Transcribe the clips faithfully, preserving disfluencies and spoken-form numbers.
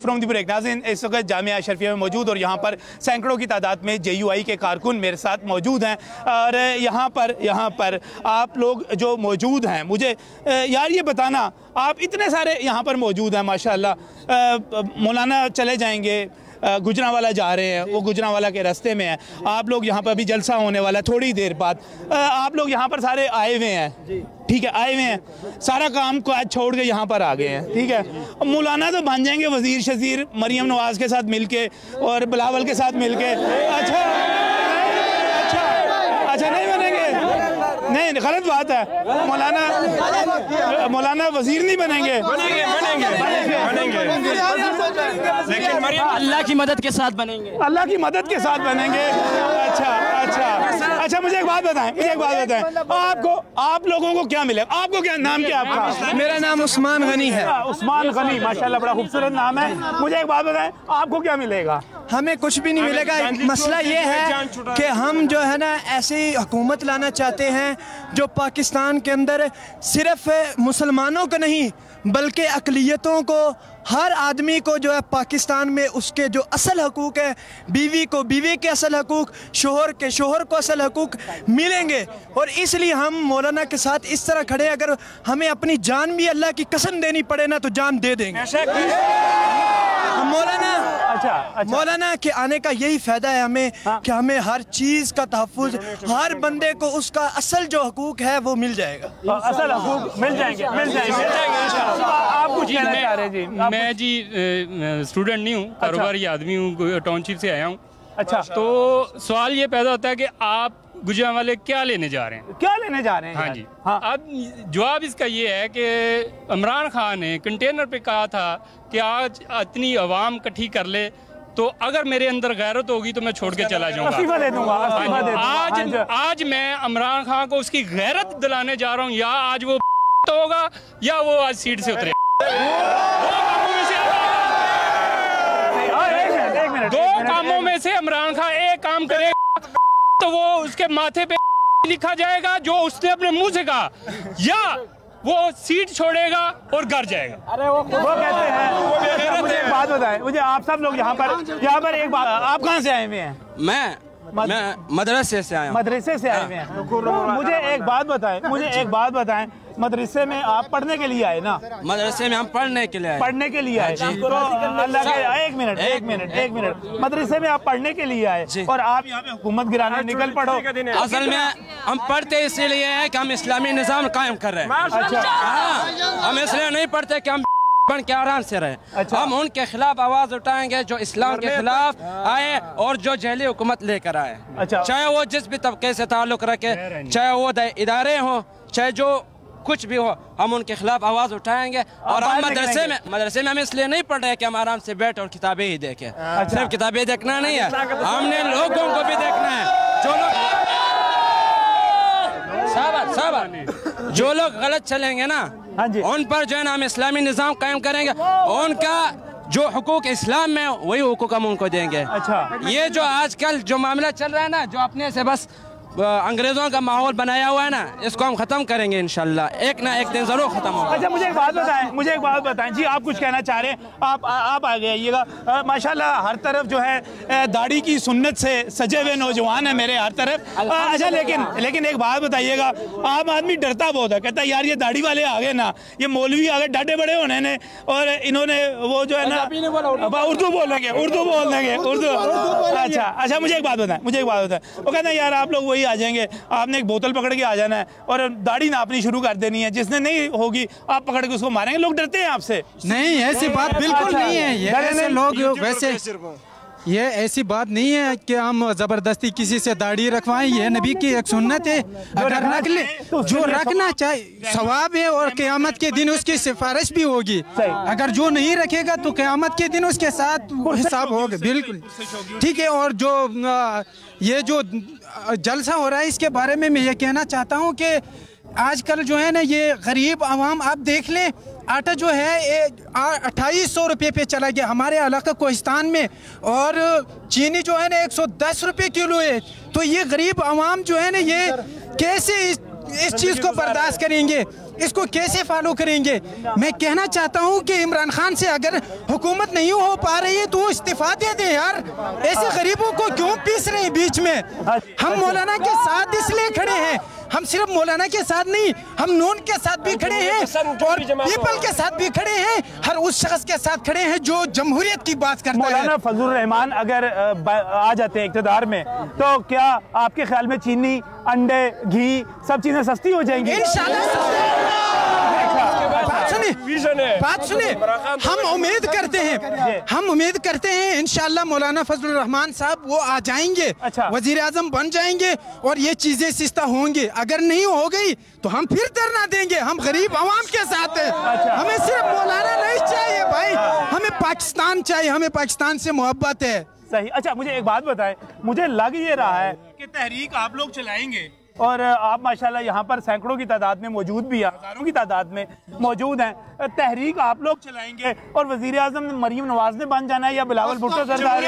From the break नाज़रीन, इस वक्त जामिया अशरफिया में मौजूद और यहाँ पर सैकड़ों की तादाद में जे यू आई के कारकुन मेरे साथ मौजूद हैं। और यहाँ पर यहाँ पर आप लोग जो मौजूद हैं, मुझे यार ये बताना, आप इतने सारे यहाँ पर मौजूद हैं माशाल्लाह। मौलाना चले जाएंगे, गुजरांवाला जा रहे हैं, वो गुजरांवाला के रास्ते में है। आप लोग यहाँ पर अभी जलसा होने वाला है थोड़ी देर बाद। आप लोग यहाँ पर सारे आए हुए हैं, ठीक है, आए हुए हैं, सारा काम को आज छोड़ के यहाँ पर आ गए हैं, ठीक है। मौलाना तो बन जाएंगे वजीर शजीर मरियम नवाज के साथ मिलके और बिलावल के साथ मिलके। अच्छा अच्छा अच्छा नहीं बनेंगे, नहीं गलत बात है। मौलाना मौलाना वजीर नहीं बनेंगे, बनेंगे बनेंगे बनेंगे, लेकिन मरियम अल्लाह की मदद के साथ बनेंगे, अल्लाह की मदद के साथ बनेंगे। अच्छा अच्छा अच्छा मुझे एक बात बताएं, मुझे एक बात बताएं, आपको आप लोगों को क्या मिलेगा? आपको क्या नाम, क्या आपका? मेरा नाम उस्मान गनी है। उस्मान गनी, माशाल्लाह बड़ा खूबसूरत नाम है। मुझे एक बात बताएं, आपको क्या मिलेगा? हमें कुछ भी नहीं मिलेगा। मसला ये है कि हम जो है ना ऐसी हुकूमत लाना चाहते हैं जो पाकिस्तान के अंदर सिर्फ मुसलमानों को नहीं बल्कि अक़लियतों को, हर आदमी को जो है पाकिस्तान में उसके जो असल हकूक़ है, बीवी को बीवी के असल हकूक़, शोहर के शोहर को असल हकूक़ मिलेंगे। और इसलिए हम मौलाना के साथ इस तरह खड़े, अगर हमें अपनी जान भी अल्लाह की कसम देनी पड़े ना तो जान दे देंगे। मौलाना अच्छा, अच्छा। मौलाना के आने का यही फ़ायदा है हमें, हाँ। कि हमें हर चीज़ का तहफ़्फ़ुज़, हर बंदे को उसका असल जो हकूक़ है वो मिल जाएगा। असल हकूक़ मिल जाएंगे, मिल जाएंगे। आप कुछ कहना चाह रहे जी? मैं जी स्टूडेंट नहीं हूँ, कारोबारी आदमी हूँ, टाउनशिप से आया हूँ। अच्छा, तो सवाल ये पैदा होता है कि आप गुजरांवाले क्या लेने जा रहे हैं? क्या लेने जा रहे हैं? हाँ जी, हाँ। अब जवाब इसका ये है कि इमरान खान ने कंटेनर पे कहा था कि आज इतनी आवाम इकट्ठी कर ले तो अगर मेरे अंदर गैरत होगी तो मैं छोड़ के चला जाऊंगा। इस्तीफा दे दूंगा, इस्तीफा दे दूंगा। आज आज मैं इमरान खान को उसकी गैरत दिलाने जा रहा हूँ, या आज वो होगा या वो आज सीट से उतरे। दो कामों में से इमरान खान एक काम करेगा तो वो उसके माथे पे लिखा जाएगा जो उसने अपने मुंह से कहा, या वो सीट छोड़ेगा और घर जाएगा। अरे वो वो कहते हैं। मुझे एक बात बताएं, मुझे आप सब लोग यहाँ पर यहाँ पर एक बात, आप कहाँ से आए हुए हैं? मैं मैं मदरसे से आया हूँ। मदरसे से आए हुए हैं। तो मुझे एक बात बताएं, मुझे एक बात बताएं, मदरसे में आप पढ़ने के लिए आए ना? मदरसे में हम पढ़ने के लिए आए। पढ़ने के लिए आए। तो अल्लाह के एक मिनट एक मिनट एक मिनट मदरसे में आप पढ़ने के लिए आए और आप यहाँ पे हुकूमत गिराने निकल पड़ो। असल में हम पढ़ते इसीलिए हैं कि हम इस्लामी निज़ाम कायम कर रहे हैं। अच्छा, हम इसलिए नहीं पढ़ते कि हम बन के आराम से रहे। अच्छा। हम उनके खिलाफ आवाज उठाएंगे जो इस्लाम के खिलाफ आए और जो जहली हुकूमत लेकर आए। अच्छा। चाहे वो जिस भी तबके से ताल्लुक रखे, चाहे वो इदारे हों, चाहे जो कुछ भी हो, हम उनके खिलाफ आवाज उठाएंगे। और हम मदरसे में मदरसे में हम इसलिए नहीं पढ़ रहे कि हम आराम से बैठ और किताबें ही देखें। अच्छा। सिर्फ किताबें देखना नहीं है, हमने लोगों को भी देखना है। जो लोग साबर साबर जो लोग गलत चलेंगे ना, हाँ जी, उन पर जो है ना हम इस्लामी निज़ाम कायम करेंगे। उनका जो हुकूक इस्लाम में वही हुकूक हम उनको देंगे। अच्छा। ये जो आजकल जो मामला चल रहा है ना, जो अपने से बस अंग्रेजों का माहौल बनाया हुआ है ना, इसको हम खत्म करेंगे इंशाल्लाह, एक ना एक दिन जरूर खत्म होगा। अच्छा, मुझे एक बात बताएं, मुझे एक बात बताएं जी, आप कुछ कहना चाह रहे हैं? आप आप आगे आइएगा। माशाल्लाह हर तरफ जो है दाढ़ी की सुन्नत से सजे हुए नौजवान है मेरे हर तरफ। अच्छा, लेकिन लेकिन एक बात बताइएगा, आम आदमी डरता बहुत है, कहता है यार ये दाढ़ी वाले आ गए ना, ये मौलवी आ गए डाटे बड़े होने ने, और इन्होंने वो जो है ना उर्दू बोलेंगे, उर्दू बोलेंगे, उर्दू। अच्छा अच्छा मुझे एक बात बताएं, मुझे एक बात बताएं, वो कहते हैं यार आप लोग वही आ जाएंगे, आपने एक बोतल पकड़ के आ जाना है और दाढ़ी नापनी शुरू कर देनी है, जिसने नहीं होगी आप पकड़ के उसको मारेंगे। लोग डरते हैं आपसे? नहीं, ऐसी बात बिल्कुल नहीं है। ये ऐसे लोग वैसे ये ऐसी बात नहीं है कि हम जबरदस्ती किसी से दाढ़ी रखवाएं। ये नबी की एक सुन्नत है, अगर रख ले जो रखना चाहिए सवाब है और क़यामत के दिन उसकी सिफारिश भी होगी। अगर जो नहीं रखेगा तो क़यामत के दिन उसके साथ हिसाब होगा। बिल्कुल ठीक है। और जो ये जो जलसा हो रहा है इसके बारे में मैं ये कहना चाहता हूँ कि आजकल जो है ना ये गरीब आवाम, आप देख लें आटा जो है अट्ठाईस सौ रुपये पे चला गया हमारे इलाका कोहिस्तान में, और चीनी जो है ना एक सौ दस रुपये किलो है। तो ये गरीब आवाम जो है ना ये कैसे इस, इस चीज़ को बर्दाश्त करेंगे? इसको कैसे फॉलो करेंगे? मैं कहना चाहता हूं कि इमरान खान से अगर हुकूमत नहीं हो पा रही है तो वो इस्तीफा दे दे यार। ऐसे गरीबों को क्यों पीस रहे हैं बीच में? हम मौलाना के साथ इसलिए खड़े हैं, हम सिर्फ मौलाना के साथ नहीं, हम नून के साथ भी खड़े हैं और पीपल के साथ भी खड़े हैं, हर उस शख्स के साथ खड़े हैं जो जमहूरियत की बात करता है। मौलाना फजलुर रहमान अगर आ जाते हैं इक़्तिदार में तो क्या आपके ख्याल में चीनी, अंडे, घी सब चीजें सस्ती हो जाएंगी? इंशाल्लाह। बात सुने, बात सुने, हम उम्मीद करते हैं, हम उम्मीद करते हैं इंशाल्लाह मौलाना फजलुर रहमान साहब वो आ जाएंगे, अच्छा। वजीर आजम बन जाएंगे और ये चीजें सिस्ता होंगी। अगर नहीं हो गई तो हम फिर धरना देंगे, हम गरीब आवाम के साथ हैं। अच्छा। हमें सिर्फ मौलाना नहीं चाहिए भाई, हमें पाकिस्तान चाहिए, हमें पाकिस्तान से मोहब्बत है। सही। अच्छा मुझे एक बात बताएं, मुझे लग ये रहा है कि तहरीक आप लोग चलाएंगे और आप माशाल्लाह यहाँ पर सैकड़ों की तादाद में मौजूद भी हैं, हजारों की तादाद में मौजूद हैं। तहरीक आप लोग चलाएंगे और वजीर आजम मरीम नवाज ने बन जाना है या बिलावल भुट्टो सरकार?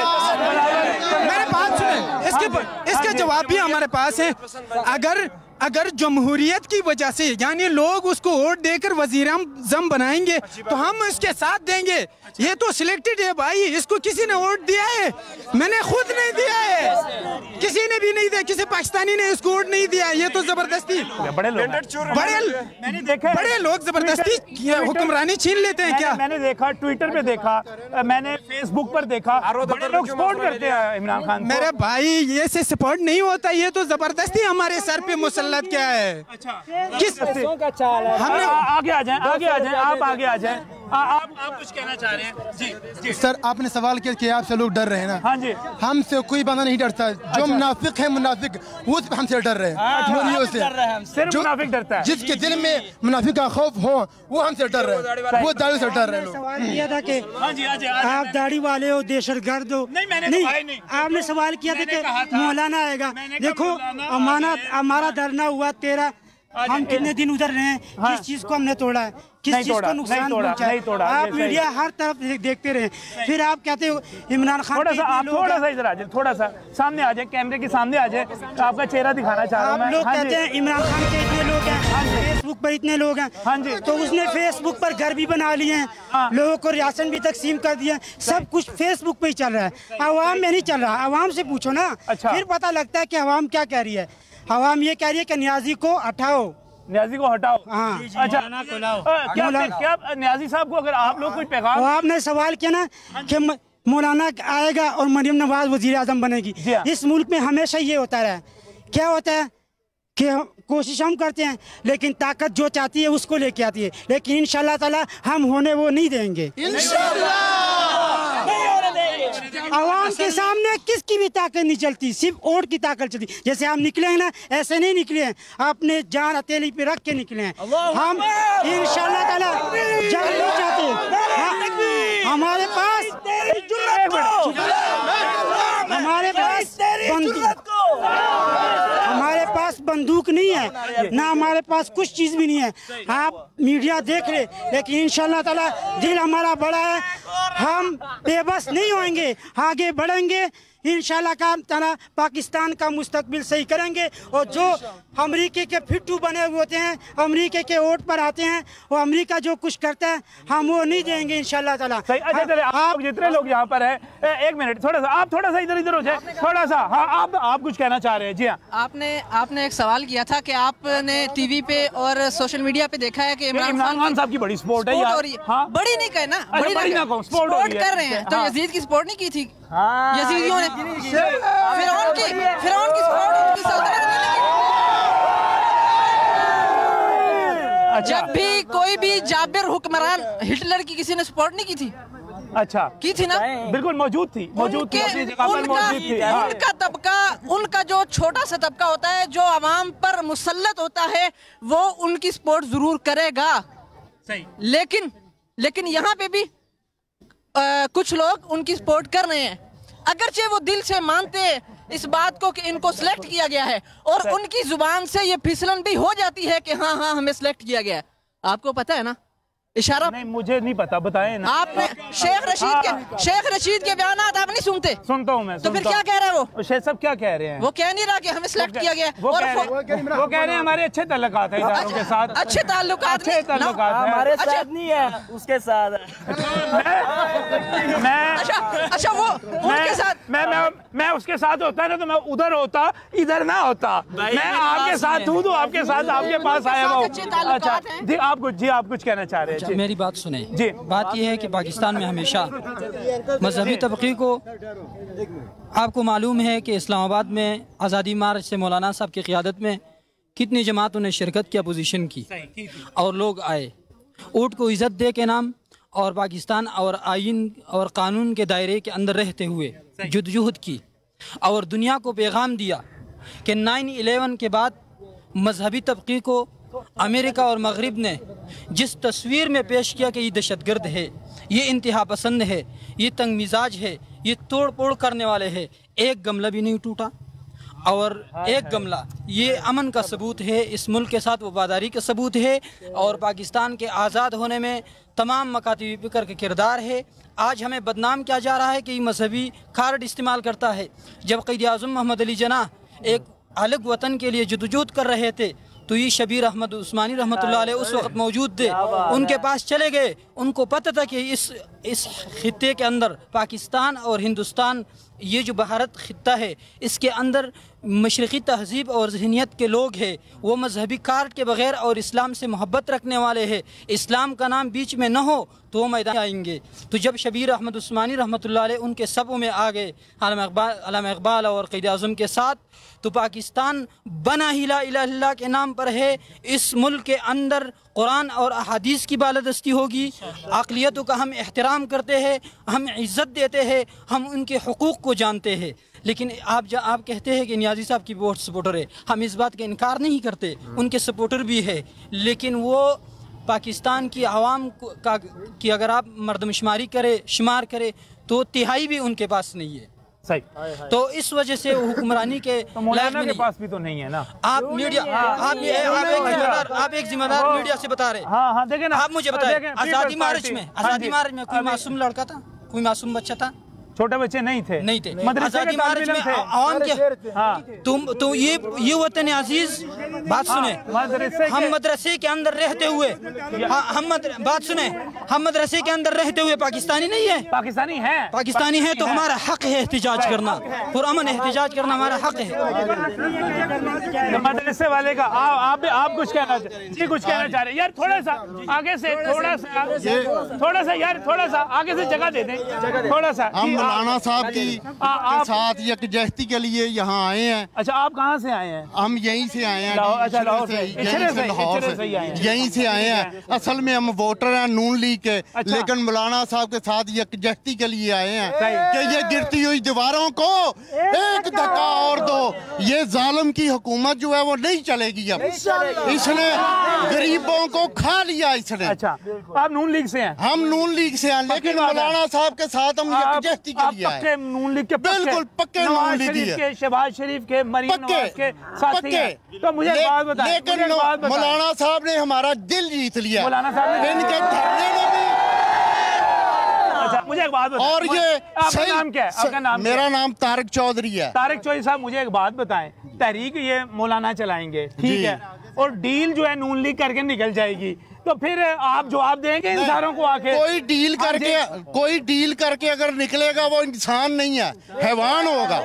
मेरे बात सुने, इसके इसके जवाब भी हमारे पास है। अगर अगर जमहूरियत की वजह से यानी लोग उसको वोट देकर वजीर आज़म बनाएंगे तो हम इसके साथ देंगे। ये तो सिलेक्टेड है भाई, इसको किसी ने वोट दिया है? मैंने खुद नहीं दिया है, किसी ने भी नहीं दिया, किसी पाकिस्तानी ने इसको वोट नहीं दिया। ये तो जबरदस्ती बड़े लोग बड़े मैंने देखा बड़े लोग जबरदस्ती हुक्मरानी छीन लेते हैं क्या? मैंने देखा, ट्विटर पे देखा, मैंने फेसबुक पर देखा, बड़े लोग सपोर्ट करते हैं इमरान खान। मेरे भाई ये से सपोर्ट नहीं होता, ये तो जबरदस्ती हमारे सर पे मुसल्लत क्या है? अच्छा किस का चाल है? हमने आगे आ जाएं, आगे आ जाएं, आप आगे आ जाएं। आप आप कुछ कहना चाह रहे हैं? जी जी सर, आपने सवाल किया कि आपसे लोग डर रहे हैं ना? हाँ जी। हमसे कोई बंदा नहीं डरता, जो मुनाफिक है मुनाफिक वो हमसे डर रहे हैं। मोदियों से सिर्फ मुनाफिक डरता है, जिसके दिल में मुनाफिक का खौफ हो वो हमसे डर रहे हैं, वो दाढ़ी से डर रहे हैं लोग। सवाल किया था कि हाँ जी, हाँ जी, हाँ जी, आप दाढ़ी वाले हो, दहशतगर्द हो। नहीं, मैंने नहीं, तो भाई नहीं। आपने सवाल किया था कि मौलाना आएगा। देखो अमाना हमारा धरना हुआ तेरा, हम कितने दिन उधर रहे हैं, किस चीज को हमने तोड़ा है, किस चीज को नुकसान पहुंचा है? आप मीडिया हर तरफ देखते रहे, फिर आप कहते हो इमरान खान। थोड़ा सा आप थोड़ा सा इधर आ जाए, थोड़ा सा सामने आ जाए, कैमरे के सामने आ जाए, आपका चेहरा दिखाना चाह रहा हूं मैं। आप लोग कहते हैं इमरान खान के इतने लोग हैं, फेसबुक पर इतने लोग हैं, हाँ जी। तो उसने फेसबुक पर घर भी बना लिए हैं, लोगों को राशन भी तकसीम कर दिया, सब कुछ फेसबुक पे ही चल रहा है, आवाम में नहीं चल रहा। आवाम से पूछो ना, फिर पता लगता है कि आवाम क्या कह रही है। आवाम ये कह रही है कि न्याजी को हटाओ, न्याजी को हटाओ। हाँ। अच्छा क्या क्या न्याजी साहब को अगर आप लोग कोई पैगाम? तो आपने सवाल किया ना कि मौलाना आएगा और मरीम नवाज वजीर आजम बनेगी। इस मुल्क में हमेशा ये होता रहा, क्या होता है कि कोशिश हम करते हैं लेकिन ताकत जो चाहती है उसको लेके आती है, लेकिन इंशाल्लाह ताला हम होने वो नहीं देंगे। आवाम के सामने किसकी भी ताकत नहीं चलती, सिर्फ वोट की ताकत चलती। जैसे हम निकले हैं ना, ऐसे नहीं निकले हैं, अपने जान हथेली पे रख के निकले हैं। हम इंशाल्लाह ताला जान नहीं चाहते। हमारे पास हमारे पास बंदूक हमारे पास बंदूक नहीं है ना, हमारे पास कुछ चीज भी नहीं है। आप मीडिया देख रहे, लेकिन इंशाल्लाह ताला दिल हमारा बड़ा है, हम बेबस नहीं होंगे, आगे बढ़ेंगे इंशाल्लाह का ताला, पाकिस्तान का मुस्तकबिल सही करेंगे। और जो अमेरिका के फिट्टू बने हुए होते हैं, अमेरिका के वोट पर आते हैं, वो अमेरिका जो कुछ करता है हम वो नहीं देंगे इंशाल्लाह ताला। सही। अच्छा चले, आप जितने लोग यहाँ पर हैं, एक मिनट थोड़ा सा आप थोड़ा सा इधर इधर हो जाए, थोड़ा सा। हाँ, आप आप कुछ कहना चाह रहे हैं? जी हाँ। आपने आपने एक सवाल किया था कि आपने टीवी पे और सोशल मीडिया पे देखा है कि इमरान खान साहब की बड़ी सपोर्ट है यार। हाँ? बड़ी नहीं कहना, बड़ी ना सपोर्ट कर रहे हैं, तो यजीद की सपोर्ट नहीं की थी? यजीदियों ने फिरौन की फिरौन की सपोर्ट उनकी सल्तनत ने नहीं की। जब भी कोई भी जाबिर हुक्मरान, हिटलर की किसी ने सपोर्ट नहीं की थी? अच्छा की थी ना, बिल्कुल मौजूद थी, मौजूद थी, अपनी जगह पर मौजूद थी। हाँ। उनका तबका, उनका जो छोटा सा तबका होता है जो आवाम पर मुसल्लत होता है, वो उनकी सपोर्ट जरूर करेगा। सही। लेकिन लेकिन यहाँ पे भी आ, कुछ लोग उनकी सपोर्ट कर रहे हैं, अगरचे वो दिल से मानते इस बात को कि इनको सिलेक्ट किया गया है, और उनकी जुबान से ये फिसलन भी हो जाती है कि हाँ हाँ हमें सिलेक्ट किया गया है। आपको पता है ना इशारा नहीं, मुझे नहीं पता, बताएं ना। आपने शेख रशीद के शेख रशीद के बयान आप नहीं सुनते? सुनता हूँ मैं। तो फिर क्या कह रहा है वो? शेख साहब क्या कह रहे हैं? वो कह नहीं रहा कि हमें सिलेक्ट किया गया। वो कह रहे वो कह रहे हैं हमारे अच्छे ताल्लुकात हैं इदारों के साथ। अच्छे ताल्लुकात अच्छे ताल्लुकात हैं। हमारे साथ नहीं है, उसके साथ। मैं अच्छा अच्छा वो उनके साथ मैं मैं मैं उसके साथ होता ना तो मैं उधर होता, इधर ना होता। मैं आपके साथ हूँ तो आपके साथ आपके पास आया हुआ। अच्छा जी, आप कुछ जी आप कुछ कहना चाह रहे हैं? मेरी बात सुने जी। बात यह है कि पाकिस्तान में हमेशा मजहबी तबके को, आपको मालूम है कि इस्लामाबाद में आज़ादी मार्च से मौलाना साहब की क़ियादत में कितनी जमातों ने शिरकत की, अपोजिशन की, और लोग आए ऊँट को इज़्ज़त दे के नाम और पाकिस्तान और आइन और कानून के दायरे के अंदर रहते हुए जद्दोजहद की और दुनिया को पैगाम दिया कि नाइन इलेवन के बाद मजहबी तबके को अमेरिका और मगरिब ने जिस तस्वीर में पेश किया कि ये दहशतगर्द है, ये इंतहा पसंद है, ये तंग मिजाज है, ये तोड़ फोड़ करने वाले हैं, एक गमला भी नहीं टूटा। और एक गमला ये अमन का सबूत है, इस मुल्क के साथ वफादारी का सबूत है और पाकिस्तान के आज़ाद होने में तमाम मकाती फ़िक्र का किरदार है। आज हमें बदनाम किया जा रहा है कि मजहबी कार्ड इस्तेमाल करता है। जब क़ायद आज़म मोहम्मद अली जिन्नाह एक अलग वतन के लिए जद्दोजहद कर रहे थे तो ये शबीर अहमद उस्मानी रहमतुल्लाह अलैह उस वक्त मौजूद थे, उनके पास चले गए। उनको पता था कि इस इस खित्ते के अंदर पाकिस्तान और हिंदुस्तान, ये जो भारत खित्ता है, इसके अंदर मशरक़ी तहज़ीब और जहनीत के लोग हैं, वो मजहबी कार्ड के बग़ैर और इस्लाम से मोहब्बत रखने वाले हैं। इस्लाम का नाम बीच में न हो तो वो मैदान आएंगे। तो जब शबीर अहमद उस्मानी रहमतुल्लाह अलैह उनके सबों में आ गए, अल्लामा इक़बाल अल्लामा इक़बाल और क़ायद आज़म के साथ, तो पाकिस्तान बना ही ला इलाहा इल्लल्लाह के नाम पर है। इस मुल्क के अंदर कुरान और अहादीस की बालादस्ती होगी। अक़लियतों का हम एहतराम करते हैं, हम इज़्ज़त देते हैं, हम उनके हुकूक़ को जानते हैं। लेकिन आप जा आप कहते हैं कि नियाज़ी साहब की बहुत सपोर्टर है, हम इस बात का इनकार नहीं करते, उनके सपोर्टर भी है। लेकिन वो पाकिस्तान की आवाम का की अगर आप मर्दमशुमारी करे शुमार करे तो तिहाई भी उनके पास नहीं है। सही। तो इस वजह से हुक्मरानी के तो मौलाना के पास भी तो नहीं है ना। आप मीडिया आप आप एक जिम्मेदार आप एक जिम्मेदार मीडिया से बता रहे। हाँ हाँ देखें ना, आप मुझे बताएं, आज़ादी मार्च में आज़ादी मार्च में कोई मासूम लड़का था, कोई मासूम बच्चा था? छोटे बच्चे नहीं थे, नहीं थे। मदरसे के मार्च में आवाम के हाँ। तुम तो ये ये वतन अजीज बात सुने, हम मदरसे के अंदर रहते हुए हम बात सुने हम मदरसे के अंदर रहते हुए पाकिस्तानी नहीं है? पाकिस्तानी है, पाकिस्तानी है तो हमारा हक है एहतिजाज करना, पुरअमन एहतिजाज करना हमारा हक है। मदरसे वाले का आप आप कुछ कहना जी कुछ कहना चाह रहे हैं? यार थोड़ा सा आगे से, थोड़ा सा थोड़ा सा यार थोड़ा सा आगे से जगह दे दें, थोड़ा सा। मौलाना साहब की के साथ यकजहती के लिए यहाँ आए हैं। अच्छा आप कहाँ से आए हैं? हम यहीं से आए हैं, अच्छा लाहौर से, यहीं से लाहौर से यहीं से आए हैं। असल में हम वोटर हैं नून लीग के, लेकिन मौलाना साहब के साथ यकजहती के लिए आए हैं कि ये गिरती हुई दीवारों को एक धक्का और दो। ये जालिम की हुकूमत जो है वो नहीं चलेगी अब, इसने गरीबों को खा लिया इसने। अच्छा आप नून लीग से हैं? हम नून लीग से हैं, लेकिन मौलाना साहब के साथ हम यकजहती आप पक्के नून लीग के, बिल्कुल पक्के नून लीग के, शहबाज शरीफ के, मरीम नवाज के साथी हैं। तो मुझे एक बात बताएं, लेकिन मौलाना साहब ने हमारा दिल जीत लिया। मौलाना साहब इनके धरने में भी। अच्छा मुझे एक बात बताएं, और ये आपका नाम क्या है? आपका नाम? मेरा नाम तारिक चौधरी है। तारिक चौधरी साहब मुझे एक बात बताएं, तहरीक ये मौलाना चलाएंगे ठीक है, और डील जो है नून लीग करके निकल जाएगी, तो फिर आप जवाब देंगे इन सारों को आके? कोई डील करके कोई डील करके अगर निकलेगा वो इंसान नहीं है, हैवान होगा।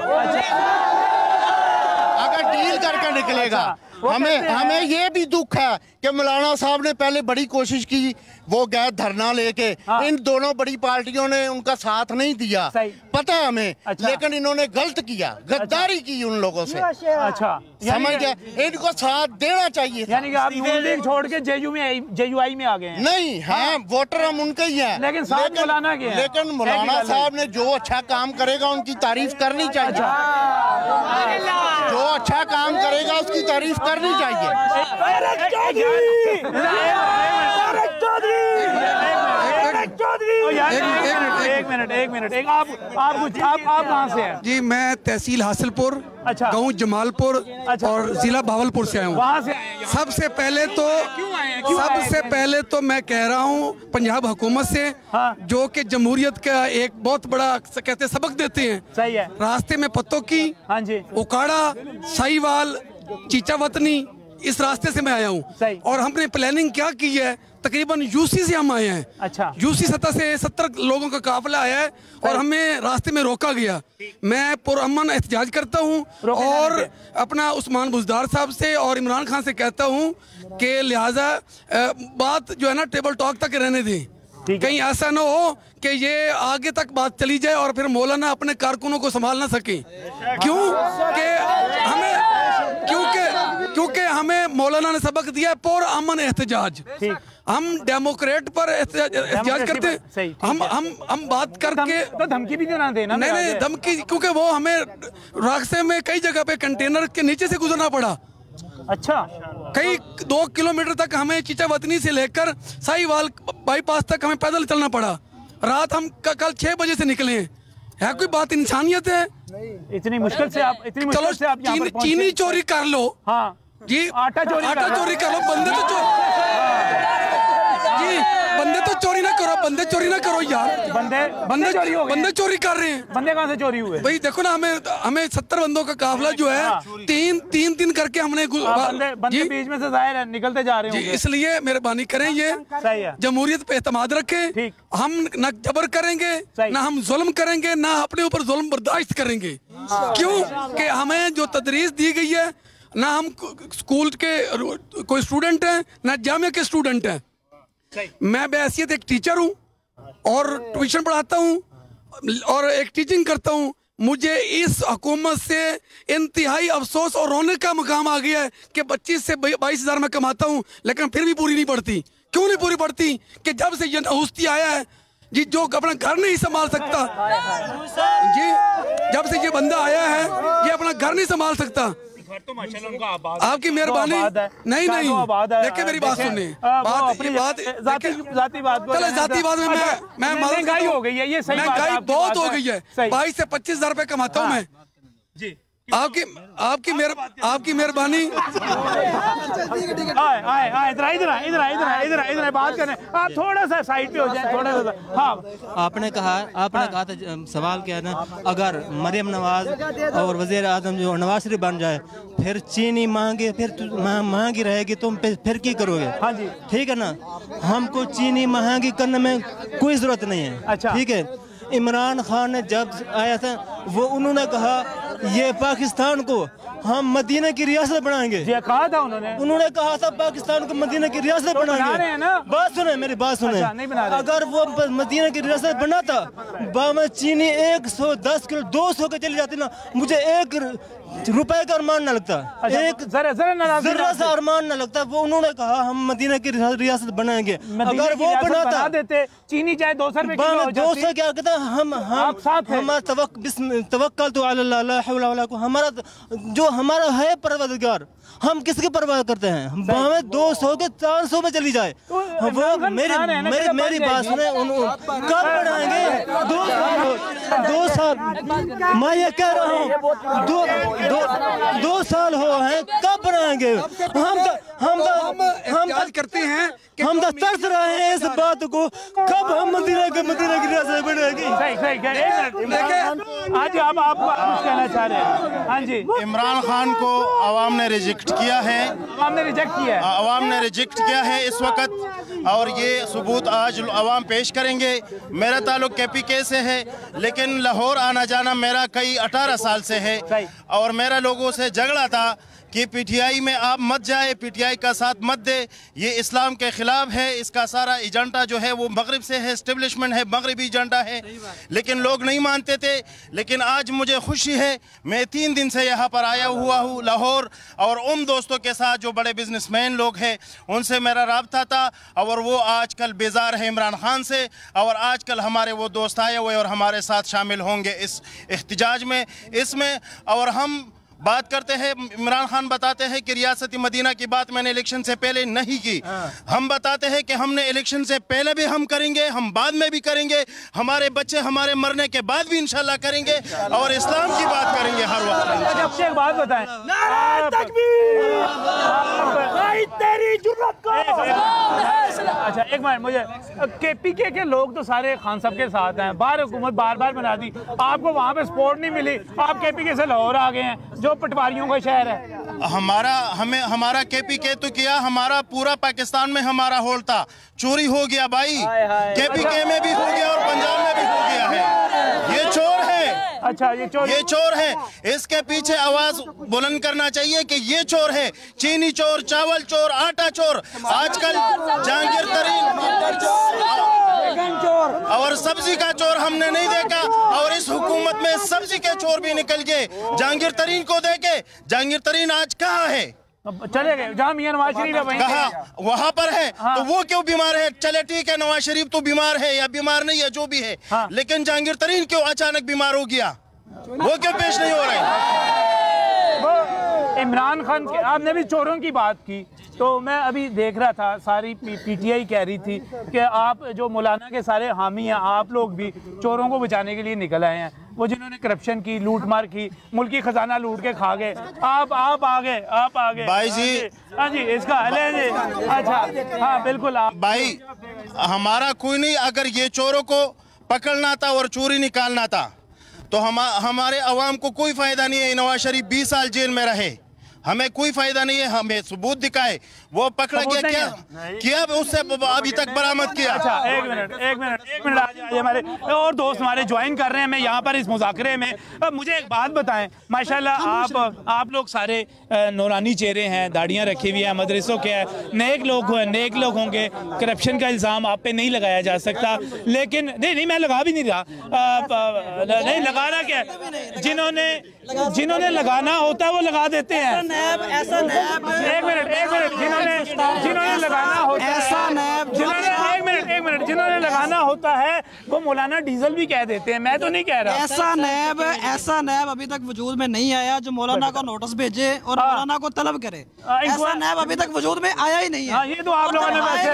अगर डील करके निकलेगा। हमें हमें ये भी दुख है कि मौलाना साहब ने पहले बड़ी कोशिश की, वो गए धरना लेके, हाँ। इन दोनों बड़ी पार्टियों ने उनका साथ नहीं दिया, पता है हमें। अच्छा। लेकिन इन्होंने गलत किया, गद्दारी की उन लोगों से। अच्छा समझ गए, इनको साथ देना चाहिए। यानी कि आप नून लीग छोड़ के जेयू में जेयूआई में आ गए हैं? नहीं, हाँ वोटर हम उनके ही हैं, लेकिन साथ मौलाना के हैं। लेकिन मौलाना साहब ने जो अच्छा काम करेगा उनकी तारीफ करनी चाहिए, जो अच्छा काम करेगा उसकी तारीफ करनी चाहिए। एक एक मिनट एक मिनट एक आप आप कुछ आप आप कहाँ से हैं? जी मैं तहसील हासिलपुर, अच्छा, गाँव जमालपुर, अच्छा, और जिला भावलपुर से आया हूँ। वहाँ से सबसे पहले तो सबसे पहले तो मैं कह रहा हूँ पंजाब हुकूमत से, हाँ, जो कि जमहूरियत का एक बहुत बड़ा कहते हैं सबक देते हैं। सही है। रास्ते में पत्तों की, हाँ जी, उकाड़ा, साहिवाल, चीचा वतनी, इस रास्ते से मैं आया हूँ। और हमने प्लानिंग क्या की है, तकरीबन यूसी से हम आए हैं। अच्छा। यूसी सतह से सत्तर लोगों का काफिला आया है और हमें रास्ते में रोका गया। मैं पुरअमन एहतजाज करता हूँ और अपना उस्मान बुज़दार साहब से और इमरान खान से कहता हूँ कि लिहाजा बात जो है ना टेबल टॉक तक रहने दें, कहीं ऐसा ना हो कि ये आगे तक बात चली जाए और फिर मौलाना अपने कारकुनों को संभाल ना सके। क्यों कि हमें क्योंकि क्योंकि हमें मौलाना ने सबक दिया है पुरअमन एहतजाज। हम डेमोक्रेट पर एहतजाज करते हैं, हम हम हम बात करके तो धमकी भी देना देना नहीं नहीं धमकी, क्योंकि वो हमें रास्ते में कई जगह पे कंटेनर के नीचे से गुजरना पड़ा। अच्छा। कई दो किलोमीटर तक हमें चीचा वतनी से लेकर साहिवाल बाईपास तक हमें पैदल चलना पड़ा। रात हम कल छह बजे से निकले हैं। है कोई बात इंसानियत है? इतनी मुश्किल से आप इतनी मुश्किल से आप चीनी, चीनी चोरी कर लो, हाँ जी, आटा चोरी आटा चोरी कर लो, बंदे तो जी बंदे तो चोरी ना करो, बंदे चोरी ना करो यार। बंदे बंदे चोरी हो गए, बंदे चोरी कर रहे हैं। बंदे कहाँ से चोरी हुए? भाई देखो ना, हमें हमें सत्तर बंदों का काफिला जो है तीन तीन दिन करके हमने बंदे, बंदे बीच में से जाहिर है निकलते जा रहे हैं। इसलिए मेहरबानी करें, ये जमहूरियत पे एतमाद रखें। हम न जबर करेंगे, ना हम जुल्म करेंगे, ना अपने ऊपर जुल्म बर्दाश्त करेंगे। क्यों कि हमें जो तदरीस दी गई है, ना हम स्कूल के कोई स्टूडेंट हैं ना जामिया के स्टूडेंट हैं। मैं बेहैसियत एक टीचर हूँ और ट्यूशन पढ़ाता हूँ और एक टीचिंग करता हूँ। मुझे इस हुकूमत से इंतहाई अफसोस और रोने का मकाम आ गया है कि पच्चीस से बाईस हजार में कमाता हूँ, लेकिन फिर भी पूरी नहीं पड़ती। क्यों नहीं पूरी पड़ती? कि जब से ये नहुस्ती आया है जी, जो अपना घर नहीं संभाल सकता जी, जब से ये बंदा आया है ये अपना घर नहीं संभाल सकता। तो माशाल्लाह उनका आबाद, आपकी मेहरबानी। नहीं नहीं देखिए मेरी बात सुनिए, बात ये बात जाती जाती बात चलो जाती बात में मैं मैं महंगाई हो गई है, ये सही बात है, महंगाई बहुत हो गई है। बाईस से पच्चीस हजार रुपए कमाता हूँ मैं जी। आपकी आपकी मेहर आपकी मेहरबानी। आए आए आए इधर इधर इधर इधर इधर इधर बात करें। आप थोड़ा सा साइड पे हो जाए, थोड़ा सा। हाँ आपने कहा आपने कहा था, सवाल क्या है ना, अगर मरियम नवाज और वजीर आजम जो नवाज शरीफ बन जाए फिर चीनी मांगे, फिर महंगी रहेगी, तुम फिर क्या करोगे? हाँ जी ठीक है ना, हमको चीनी महंगी करने में कोई जरूरत नहीं है। अच्छा ठीक है। इमरान खान ने जब आया था वो उन्होंने कहा ये पाकिस्तान को हम मदीना की रियासत बनाएंगे। ये कहा था उन्होंने उन्होंने कहा था पाकिस्तान को मदीना की रियासत तो बनाएंगे। बना रहे हैं ना? बात सुने मेरी बात सुने। अच्छा, नहीं बना रहे। अगर वो मदीना की रियासत बनाता, बामा चीनी एक सौ दस किलो दो सौ के चली जाती ना, मुझे एक रुपए का अरमान न लगता। अच्छा, एक जरा जरा जरा सा अरमान न लगता। वो उन्होंने कहा हम मदीना की रियासत बनाएंगे। अगर वो बनाता बना देते, चीनी चाहे दो सौ रुपए दो सौ क्या कहता, हम हम हमारा तवक्कल तो अल्लाह ला हौला वला कुव्वता, हमारा जो हमारा है परवरदिगार, हम किसकी परवाह करते हैं? हम दो सौ के चार सौ में चली जाए। वो मेरी मेरी मेरी बात सुने, कब बढ़ाएंगे? दो साल दो साल मैं ये कह रहा हूँ, दो दो दो साल हो हैं, कब बढ़ाएंगे? हम हम हम हम करते हैं, हम तो तरस रहे हैं इस बात को, कब हम मदीना के मदीना की रियासत बढ़ेगी? सही सही आज आप आप कुछ कहना चाह रहे हैं? हाँ जी। इमरान खान को आवाम ने रिजेक्ट किया है, आवाम ने रिजेक्ट किया है, आवाम ने रिजेक्ट किया है इस वक्त, और ये सबूत आज आवाम पेश करेंगे। मेरा ताल्लुक के पी के से है, लेकिन लाहौर आना जाना मेरा कई अठारह साल से है, और मेरा लोगों से झगड़ा था कि पीटीआई में आप मत जाए, पीटीआई का साथ मत दे, ये इस्लाम के खिलाफ है, इसका सारा एजेंडा जो है वो मगरिब से है, एस्टेब्लिशमेंट है, मगरिबी एजेंडा है, लेकिन लोग नहीं मानते थे। लेकिन आज मुझे खुशी है, मैं तीन दिन से यहाँ पर आया हुआ हूँ लाहौर, और उन दोस्तों के साथ जो बड़े बिजनेसमैन लोग हैं उनसे मेरा राब्ता था, और वो आजकल बेजार है इमरान खान से, और आजकल हमारे वो दोस्त आए हुए और हमारे साथ शामिल होंगे इस एहतजाज में इसमें, और हम बात करते हैं। इमरान खान बताते हैं कि रियासती मदीना की बात मैंने इलेक्शन से पहले नहीं की। हम बताते हैं कि हमने इलेक्शन से पहले भी हम करेंगे, हम बाद में भी करेंगे, हमारे बच्चे हमारे मरने के बाद भी इंशाल्लाह करेंगे और इस्लाम की बात करेंगे हर वक्त। एक बात बताएं, अच्छा एक मिनट, मुझे के पी के के लोग तो सारे खान साहब के साथ हैं, बाहर हुकूमत बार बार बना दी, आपको वहाँ पे सपोर्ट नहीं मिली, आप के पी के से लाहौर आ गए हैं जो पटवारियों का शहर है। हमारा हमें हमारा के पी के तो किया, हमारा पूरा पाकिस्तान में हमारा होल्ड था, चोरी हो गया भाई, के पी के में भी हो गया और पंजाब में भी हो गया है। ये चोर है। अच्छा ये चोर ये चोर है, इसके पीछे आवाज बुलंद करना चाहिए कि ये चोर है। चीनी चोर, चावल चोर, आटा चोर, आजकल जहांगीर तरीन और सब्जी का चोर हमने नहीं देखा, और इस हुकूमत में सब्जी के चोर भी निकल गए। जहांगीर तरीन को देखे, जहांगीर तरीन आज कहाँ है? चले गए जहाँ मियां नवाज शरीफ है वहीं कहा वहाँ पर है। हाँ। तो वो क्यों बीमार है? चले ठीक है, नवाज शरीफ तो बीमार है या बीमार नहीं है जो भी है। हाँ। लेकिन जहांगीर तरीन क्यों अचानक बीमार हो गया? वो क्यों पेश नहीं हो रहा है? वो इमरान खान के, आपने भी चोरों की बात की, तो मैं अभी देख रहा था, सारी पीटीआई कह रही थी कि आप जो मौलाना के सारे हामी हैं, आप लोग भी चोरों को बचाने के लिए निकल आए हैं। वो जिन्होंने करप्शन की, लूट मार की, मुल्की खजाना लूट के खा गए, आप आप आ गए, आप आ गए भाई जी। हाँ जी, इसका हल है जी। अच्छा हाँ बिल्कुल आप भाई, हमारा कोई नहीं, अगर ये चोरों को पकड़ना था और चोरी निकालना था तो हम हमारे अवाम को कोई फायदा नहीं है। नवाज शरीफ बीस साल जेल में रहे, हमें कोई फायदा नहीं है। हमें सबूत दिखाए, वो पकड़ा गया क्या किया उससे अभी तक बरामद किया। अच्छा एक मिनट एक मिनट एक मिनट आज हमारे और दोस्त हमारे ज्वाइन कर रहे हैं मैं यहाँ पर इस मुज़ाकरे में। अब मुझे एक बात बताएं, माशाल्लाह आप आप लोग सारे नूरानी चेहरे हैं, दाढ़ियाँ रखी हुई हैं, मदरसों के हैं, नेक लोग नेक लोग होंगे, करप्शन का इल्ज़ाम आप पे नहीं लगाया जा सकता। लेकिन नहीं नहीं मैं लगा भी नहीं रहा, नहीं लगाना क्या, जिन्होंने जिन्होंने लगाना होता है वो लगा देते हैं। ऐसा नैब एक मिनट एक मिनट जिन्होंने जिन्होंने लगाना होता ऐसा नैब जिन्होंने एक मिनट एक मिनट जिन्होंने लगाना होता है वो मौलाना डीजल भी कह देते हैं, मैं तो नहीं कह रहा। ऐसा नैब ऐसा नैब अभी तक वजूद में नहीं आया जो मौलाना को नोटिस भेजे और मौलाना को तलब करे। ऐसा नैब अभी तक वजूद में आया ही नहीं है। हाँ, ये तो आप लोगों ने वैसे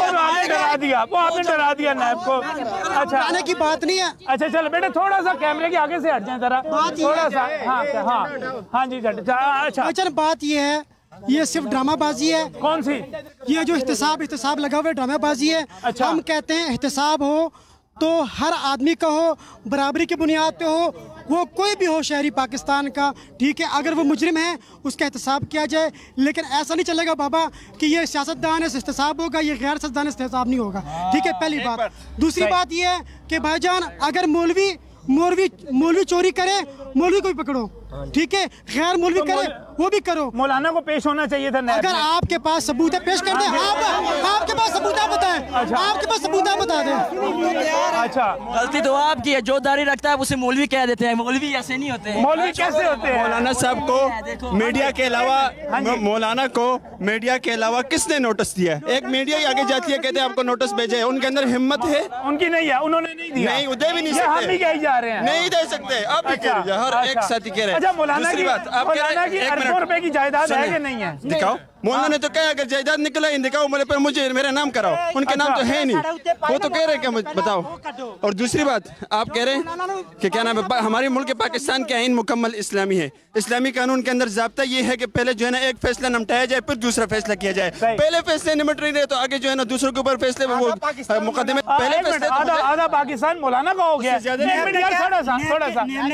डरा दिया, वो आपने डरा दिया नैब को। अच्छा आने की बात नहीं है। अच्छा चलो बेटा थोड़ा सा कैमरे के आगे से हट जाए जरा, थोड़ा सा। हाँ हाँ हाँ जी अच्छा अच्छा बात ये है, ये सिर्फ ड्रामाबाजी है। कौन सी? ये जो एहतसाब एहतसाब लगा हुआ है ड्रामाबाजी है। अच्छा। हम कहते हैं एहतसाब हो तो हर आदमी का हो, बराबरी की बुनियाद पे हो, वो कोई भी हो शहरी पाकिस्तान का, ठीक है। अगर वो मुजरिम है उसका एहतसाब किया जाए, लेकिन ऐसा नहीं चलेगा बाबा कि ये सियासतदान है एहतसाब होगा, ये गैर सियासतदान एहतसाब नहीं होगा, ठीक है। पहली बात। दूसरी बात ये है कि भाईजान अगर मौलवी मौलवी मौलवी चोरी करे, मौलवी को भी पकड़ो, ठीक है। गैर मौलवी करे वो भी करो। मौलाना को पेश होना चाहिए था। अगर आपके पास सबूत है पेश कर दे। आप आपके पास सबूत है बताएं। अच्छा। आपके पास सबूत है बता दें। अच्छा गलती तो आपकी है, जो दाढ़ी रखता है उसे मौलवी कह देते हैं। मौलवी ऐसे नहीं होते हैं। मौलवी कैसे होते हैं? मौलाना साहब को मीडिया के अलावा मौलाना को मीडिया के अलावा किसने नोटिस दिया है? एक मीडिया ही आगे जाती है, कहते हैं आपको नोटिस भेजे, उनके अंदर हिम्मत है? उनकी नहीं है, उन्होंने नहीं दिया। नहीं दे भी नहीं सकते, हम भी कही जा रहे हैं, नहीं दे सकते। आप भी कह रहे हैं, हर एक साथी कह रहे हैं। अच्छा मौलाना की मौलाना की अरबों रुपए की जायदाद है कि नहीं है? दिखाओ। मौलाना ने तो कहा अगर जायदाद निकला ही दिखाओ मेरे पर, मुझे मेरा नाम कराओ। उनके नाम तो है नहीं, वो तो कह रहे हैं क्या बताओ। और दूसरी बात आप कह रहे हैं कि क्या नाम है, हमारे मुल्क पाकिस्तान के आइन मुकम्मल इस्लामी है। इस्लामी कानून के अंदर ज़ाब्ता ये है कि पहले जो है ना एक फैसला निपटाया जाए, फिर दूसरा फैसला किया जाए। पहले फैसले निपट रही रहे तो आगे जो है ना दूसरों के ऊपर फैसले वो मुकदमे पहले फैसले। आधा पाकिस्तान मौलाना का हो गया। थोड़ा सा थोड़ा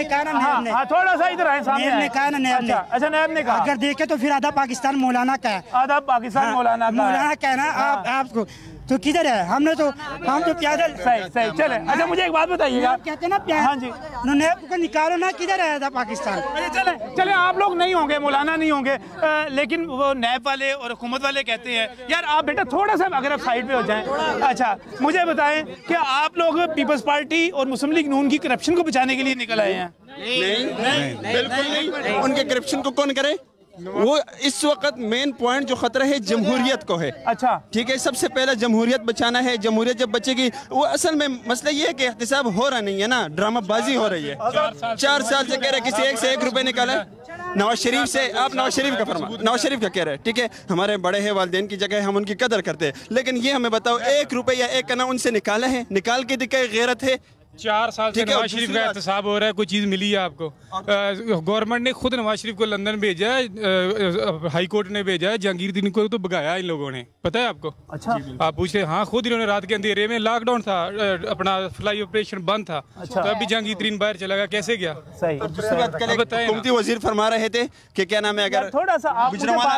सा थोड़ा सा इधर आए सामने। अच्छा नैब ने कहा अगर देखे तो फिर आधा पाकिस्तान मौलाना का है, आधा पाकिस्तान मौलाना का मौलाना कहना आप आपको तो किधर है? हमने तो हम तो प्यादल। सही सही चले। अच्छा मुझे एक बात बताइएगा, आप कहते हैं ना प्यादल। हाँ जी नैब को निकालो ना, किधर है आधा पाकिस्तान? अच्छा चले चले आप लोग नहीं होंगे, मौलाना नहीं होंगे, आ, लेकिन वो नैब वाले और हुकूमत वाले कहते हैं यार आप बेटा थोड़ा सा अगर आप साइड पे हो जाएं। अच्छा मुझे बताएं कि आप लोग पीपल्स पार्टी और मुस्लिम लीग नून की करप्शन को बचाने के लिए निकल आए हैं? नहीं बिल्कुल नहीं। उनके करप्शन को कौन करे? वो इस वक्त मेन पॉइंट जो खतरा है जमहूरियत को है। अच्छा ठीक है, सबसे पहले जमहूरियत बचाना है। जमहूरियत जब बचेगी, वो असल में मसला ये है कि एहतिसाब हो रहा नहीं है ना, ड्रामाबाजी हो रही है। चार साल से कह रहे किसी एक से एक रुपए निकाले। नवाज शरीफ से आप नवाज शरीफ का फरमा नवाज शरीफ का कह रहे हैं, ठीक है, हमारे बड़े हैं, वालिदैन की जगह हम उनकी कदर करते हैं, लेकिन ये हमें बताओ एक रुपये या एक कना उनसे निकाला है? निकाल के दिखाए, गैरत है? चार साल से नवाज शरीफ का एहतसाब हो रहा है, कोई चीज़ मिली है आपको? गवर्नमेंट ने खुद नवाज शरीफ को लंदन भेजा है, हाई कोर्ट ने भेजा है, जहांगीर दिन को तो भगाया इन लोगों ने, पता है आपको? अच्छा, आप पूछे? हाँ, खुद इन्होंने रात के अंधेरे में, लॉकडाउन था, अपना फ्लाई ऑपरेशन बंद था, अच्छा। तो अभी जहांगीर दिन बाहर चला गया, कैसे गया? सही। हुकूमती वजीर फरमा रहे थे कि क्या नाम है, अगर थोड़ा सा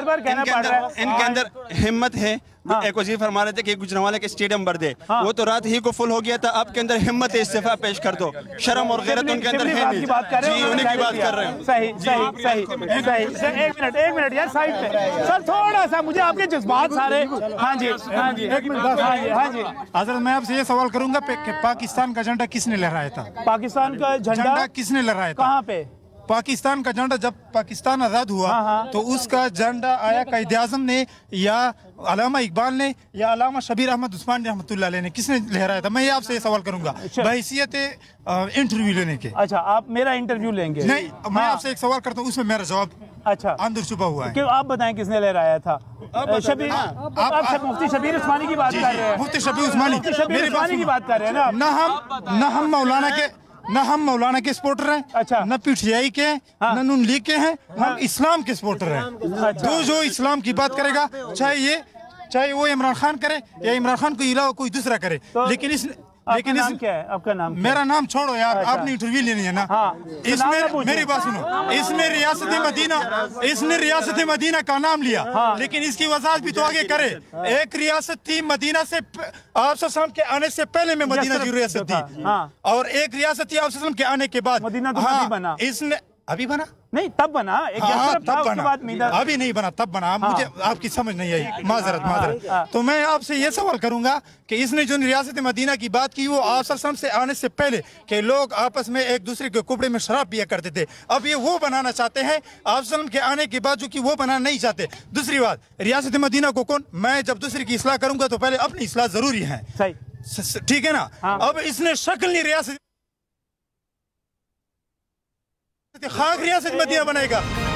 इनके अंदर हिम्मत है, एक वजीर फरमा रहे थे कि गुजरांवाला के स्टेडियम भर दे, वो तो रात ही को फुल हो गया था, आपके अंदर हिम्मत है, इस्तीफा पेश कर दो, शर्म और गैरत उनके अंदर है नहीं। जी, उन्हीं की बात कर रहे हैं। सही सही सही सही। एक मिनट एक मिनट यार, साइड पे सर, थोड़ा सा मुझे आपके जज्बात सारे। हाँ जी हाँ जी एक मिनट। हाँ जी हाँ जी हजरत, मैं आपसे ये सवाल करूंगा कि पाकिस्तान का झंडा किसने लहराया था? पाकिस्तान का झंडा किसने लहराया था? कहाँ पे? पाकिस्तान का झंडा जब पाकिस्तान आज़ाद हुआ, हाँ हाँ। तो उसका झंडा आया कायदे आज़म ने या अलामा इकबाल ने या अलामा शबीर अहमद उस्मानी रहमतुल्लाह अलैह ने, किसने लहराया था? मैं ये आपसे ये सवाल करूंगा बहैसियत इंटरव्यू लेने के। अच्छा, आप मेरा इंटरव्यू लेंगे? नहीं, मैं आपसे एक सवाल करता हूँ, उसमें मेरा जवाब अच्छा अंदर छुपा हुआ है। क्यों, आप बताएं किसने लहराया था? शबीर, आप मुफ्ती शबीर उस्मानी की बात कर रहे हैं? मुफ्ती शबीर उस्मानी की बात कर रहे हैं ना? ना हम ना हम मौलाना के न हम मौलाना के सपोर्टर हैं, अच्छा, न पीटीआई के हैं, हाँ। न नून लीग के हैं, हाँ। हम इस्लाम के सपोर्टर हैं। अच्छा। तो जो इस्लाम की बात करेगा, चाहे ये चाहे वो इमरान खान करे या इमरान खान को अलावा कोई दूसरा करे, तो लेकिन इस लेकिन इस क्या है आपका नाम? मेरा नाम छोड़ो यार, अच्छा। आपने इंटरव्यू लेनी है ना? हाँ। इसमें मेरी बात सुनो, इसने रियासत मदीना इसने रियासत मदीना का नाम लिया, हाँ। लेकिन इसकी वजाहत भी तो आगे करे। एक रियासत थी मदीना से, आप सल्लम के आने से पहले में मदीना की रियासत थी, और एक रियासत थी आप सल्लम के आने के बाद मदीना तो बना। इसने अभी बना नहीं, तब बना, एक हाँ, तब बना, अभी नहीं बना, तब बना। हाँ। मुझे आपकी समझ नहीं आई, माजरत माजरत। हाँ। तो मैं आपसे ये सवाल करूंगा कि इसने जो रियासत मदीना की बात की, वो आप सल्लम से आने से पहले कि लोग आपस में एक दूसरे के कुपड़े में शराब पिया करते थे, अब ये वो बनाना चाहते हैं आप सल्लम के आने के बाद, जो कि वो बनाना नहीं चाहते। दूसरी बात, रियासत मदीना को कौन, मैं जब दूसरे की इस्लाह करूंगा तो पहले अपनी इस्लाह जरूरी है, ठीक है ना? अब इसने शक्ल नहीं रियासत खाक रियासत मदीना बनाएगा।